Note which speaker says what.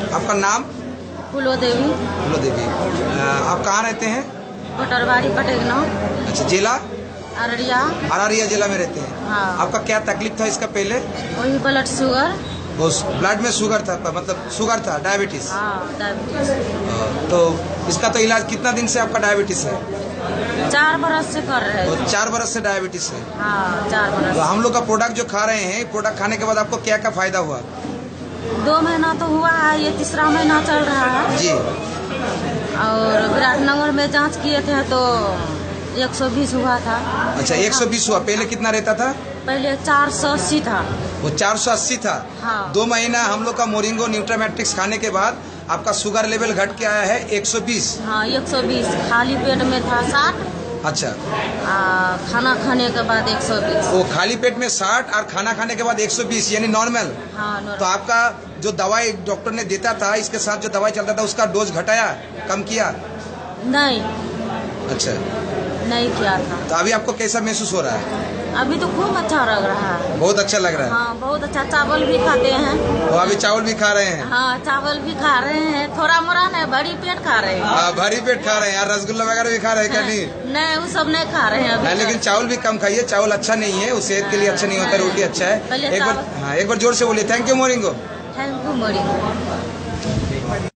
Speaker 1: आपका नाम?
Speaker 2: फूलो देवी।
Speaker 1: फूलो देवी। आप कहाँ रहते हैं?
Speaker 2: पटरवाड़ी पटेगना।
Speaker 1: अच्छा, जिला?
Speaker 2: अररिया।
Speaker 1: अररिया जिला में रहते हैं।
Speaker 2: हाँ।
Speaker 1: आपका क्या तकलीफ था इसका पहले?
Speaker 2: वही ब्लड शुगर।
Speaker 1: उस ब्लड में शुगर था, मतलब शुगर था, डायबिटीज?
Speaker 2: हाँ, डायबिटीज।
Speaker 1: तो इसका तो इलाज कितना दिन से आपका डायबिटीज है?
Speaker 2: 4 बरस से कर रहे
Speaker 1: तो
Speaker 2: हैं।
Speaker 1: 4 बरस से डायबिटीज है।
Speaker 2: हाँ, 4 बरस।
Speaker 1: तो हम लोग का प्रोडक्ट जो खा रहे हैं, प्रोडक्ट खाने के बाद आपको क्या क्या फायदा हुआ?
Speaker 2: 2 महीना तो हुआ है, ये तीसरा महीना चल रहा है
Speaker 1: जी।
Speaker 2: और विराटनगर में जांच किए थे तो 120 हुआ था।
Speaker 1: अच्छा, 120 हुआ। पहले कितना रहता था?
Speaker 2: पहले 480 था।
Speaker 1: वो 480 था।
Speaker 2: हाँ।
Speaker 1: 2 महीना हम लोग का मोरिंगो न्यूट्रामैट्रिक्स खाने के बाद आपका शुगर लेवल घट के आया है 120।
Speaker 2: हाँ, 120। खाली पेट में था 60।
Speaker 1: अच्छा।
Speaker 2: खाना खाने के बाद 120।
Speaker 1: वो खाली पेट में 60 और खाना खाने के बाद 120 यानी नॉर्मल।
Speaker 2: हाँ,
Speaker 1: तो आपका जो दवाई डॉक्टर ने देता था, इसके साथ जो दवाई चलता था, उसका डोज घटाया, कम किया?
Speaker 2: नहीं,
Speaker 1: अच्छा,
Speaker 2: नहीं किया था।
Speaker 1: तो अभी आपको कैसा महसूस हो रहा है?
Speaker 2: अभी तो खूब अच्छा लग रहा है।
Speaker 1: बहुत अच्छा लग रहा है।
Speaker 2: हाँ, बहुत अच्छा। चावल भी खाते हैं।
Speaker 1: वो अभी चावल भी खा रहे हैं?
Speaker 2: हाँ, चावल भी खा रहे हैं। थोड़ा मोड़ा नहीं, भरी पेट खा रहे हैं।
Speaker 1: हाँ, भरी पेट खा रहे हैं। यार, रसगुल्ला वगैरह भी खा रहे हैं क्या? नहीं,
Speaker 2: नहीं, वो सब नहीं खा रहे हैं अभी।
Speaker 1: लेकिन चावल भी कम खाइए। चावल अच्छा नहीं है, वो सेहत के लिए अच्छा नहीं होता। रोटी अच्छा है। एक बार जोर से बोलिए, thank you Moringo.
Speaker 2: Thank you moringa.